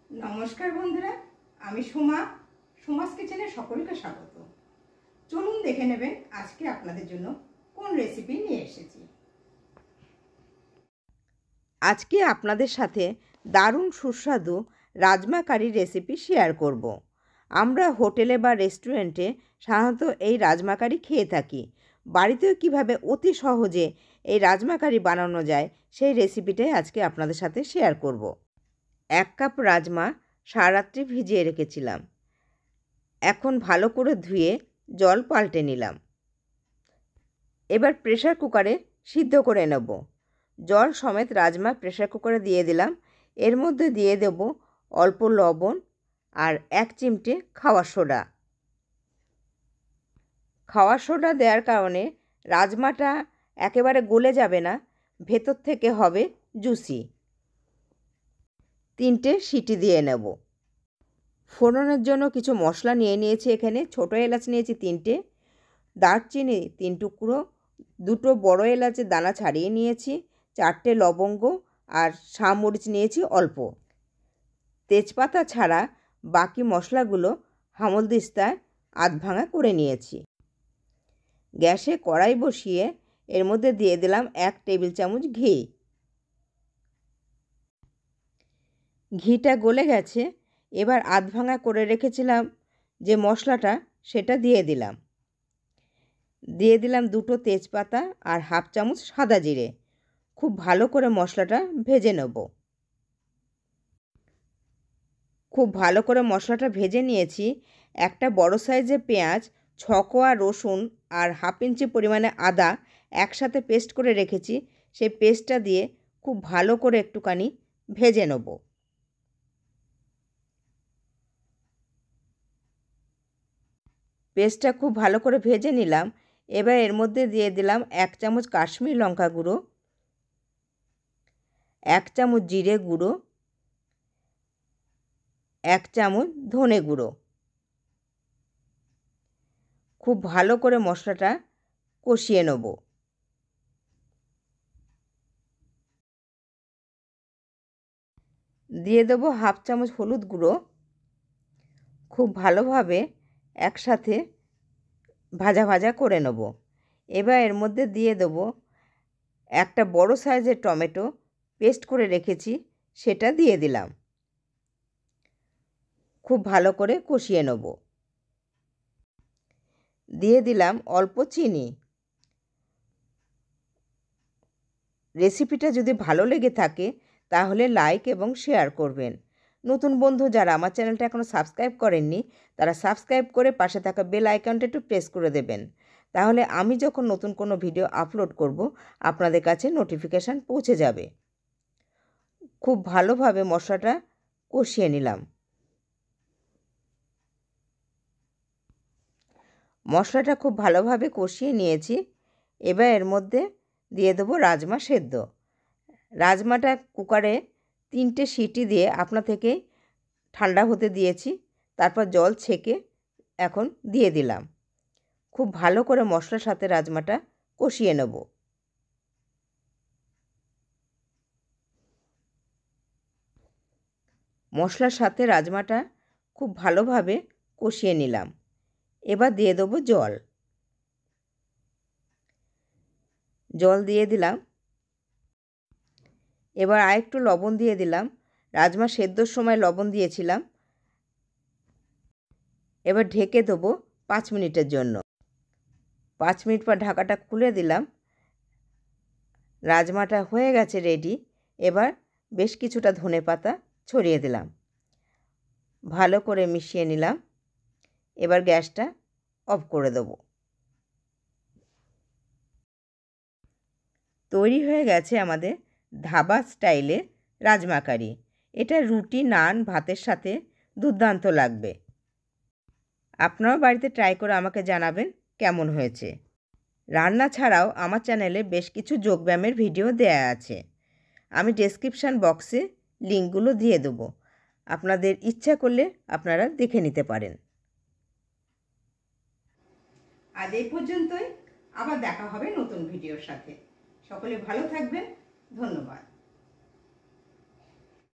নমস্কার বন্ধুরা, আমি সোমাস কিচেনে সকলকে স্বাগত। চলুন দেখে নেবেন আজকে আপনাদের জন্য কোন রেসিপি নিয়ে এসেছি। আজকে আপনাদের সাথে দারুণ সুস্বাদু রাজমা কারি রেসিপি শেয়ার করব। আমরা হোটেলে বা রেস্টুরেন্টে সাধারণত এই রাজমা কারি খেয়ে থাকি। বাড়িতেও কিভাবে অতি সহজে এই রাজমা কারি বানানো যায় সেই রেসিপিটাই আজকে আপনাদের সাথে শেয়ার করব। 1 কাপ রাজমা সারা রাত্রি ভিজিয়ে রেখেছিলাম। এখন ভালো করে ধুয়ে জল পাল্টে নিলাম। এবার প্রেসার কুকারে সিদ্ধ করে নেব। জল সমেত রাজমা প্রেসার কুকারে দিয়ে দিলাম। এর মধ্যে দিয়ে দেব অল্প লবণ আর 1 চিমটে খাওয়ার সোডা। খাওয়ার সোডা দেওয়ার কারণে রাজমাটা একেবারে গলে যাবে না, ভেতর থেকে হবে জুসি। 3টে সিটি দিয়ে নেব। ফোড়নের জন্য কিছু মশলা নিয়েছি। এখানে ছোটো এলাচ নিয়েছি 3টে, দারচিনি 3 টুকরো, 2টো বড় এলাচের দানা ছাড়িয়ে নিয়েছি, 4টে লবঙ্গ আর শামরিচ নিয়েছি অল্প। তেজপাতা ছাড়া বাকি মশলাগুলো হামলদিস্তায় আধ ভাঙা করে নিয়েছি। গ্যাসে কড়াই বসিয়ে এর মধ্যে দিয়ে দিলাম 1 টেবিল চামচ ঘি। ঘিটা গলে গেছে। এবার আধ ভাঙা করে রেখেছিলাম যে মশলাটা সেটা দিয়ে দিলাম। 2টো তেজপাতা আর 1/2 চামচ সাদা জিরে। খুব ভালো করে মশলাটা ভেজে নেব। খুব ভালো করে মশলাটা ভেজে নিয়েছি। একটা বড় সাইজের পেঁয়াজ, 6 কোয়া রসুন আর 1/2 ইঞ্চি পরিমাণে আদা একসাথে পেস্ট করে রেখেছি। সেই পেস্টটা দিয়ে খুব ভালো করে একটুখানি ভেজে নেব। পেস্টটা খুব ভালো করে ভেজে নিলাম। এবার এর মধ্যে দিয়ে দিলাম 1 চামচ কাশ্মীরি লঙ্কা গুঁড়ো, 1 চামচ জিরে গুঁড়ো, 1 চামচ ধনে গুঁড়ো। খুব ভালো করে মশলাটা কষিয়ে নেব। দিয়ে দেবো 1/2 চামচ হলুদ গুঁড়ো। খুব ভালোভাবে একসাথে ভাজা ভাজা করে নেব। এবার এর মধ্যে দিয়ে দেবো একটা বড় সাইজের টমেটো পেস্ট করে রেখেছি, সেটা দিয়ে দিলাম। খুব ভালো করে কষিয়ে নেব। দিয়ে দিলাম অল্প চিনি। রেসিপিটা যদি ভালো লেগে থাকে তাহলে লাইক এবং শেয়ার করবেন। নতুন বন্ধু যারা আমার চ্যানেলটা এখনও সাবস্ক্রাইব করেননি তারা সাবস্ক্রাইব করে পাশে থাকা বেল আইকনটা একটু প্রেস করে দেবেন। তাহলে আমি যখন নতুন কোনো ভিডিও আপলোড করব আপনাদের কাছে নোটিফিকেশান পৌঁছে যাবে। খুব ভালোভাবে মশলাটা কষিয়ে নিলাম। মশলাটা খুব ভালোভাবে কষিয়ে নিয়েছি। এবার এর মধ্যে দিয়ে দেবো রাজমা সেদ্ধ। রাজমাটা কুকারে 3টে সিটি দিয়ে আপনা থেকে ঠান্ডা হতে দিয়েছি। তারপর জল ছেঁকে এখন দিয়ে দিলাম। খুব ভালো করে মশলার সাথে রাজমাটা কষিয়ে নেব। মশলার সাথে রাজমাটা খুব ভালোভাবে কষিয়ে নিলাম। এবার দিয়ে দেবো জল। জল দিয়ে দিলাম। এবার আরেকটু লবণ দিয়ে দিলাম। রাজমা সেদ্ধর সময় লবণ দিয়েছিলাম। এবার ঢেকে দেবো 5 মিনিটের জন্য। 5 মিনিট পর ঢাকাটা খুলে দিলাম। রাজমাটা হয়ে গেছে রেডি। এবার বেশ কিছুটা ধনেপাতা ছড়িয়ে দিলাম। ভালো করে মিশিয়ে নিলাম। এবার গ্যাসটা অফ করে দেব। তৈরি হয়ে গেছে আমাদের ধাবা স্টাইলে রাজমা কারি। এটা রুটি, নান, ভাতের সাথে দুর্দান্ত লাগবে। আপনারাও বাড়িতে ট্রাই করে আমাকে জানাবেন কেমন হয়েছে। রান্না ছাড়াও আমার চ্যানেলে বেশ কিছু যোগব্যায়ামের ভিডিও দেয়া আছে। আমি ডেসক্রিপশান বক্সে লিঙ্কগুলো দিয়ে দেবো। আপনাদের ইচ্ছা করলে আপনারা দেখে নিতে পারেন। আজ এই পর্যন্তই। আবার দেখা হবে নতুন ভিডিওর সাথে। সকলে ভালো থাকবেন। ধন্যবাদ।